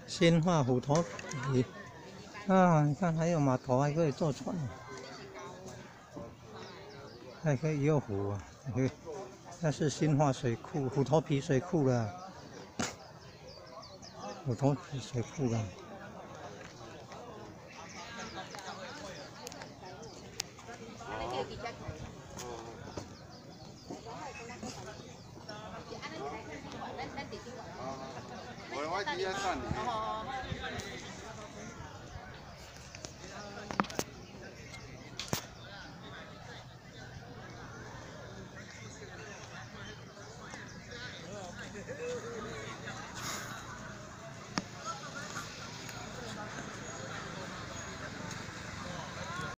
新化虎头皮啊，你看还有码头，还可以坐船，还可以游湖啊，可以。那是新化水库、虎头皮水库了，虎头皮水库了。 我只要3年。